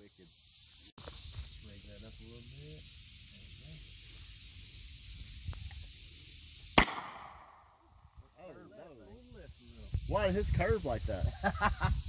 wicked. Straighten that up a little bit. There we go. Oh, no. Why is his curve like that?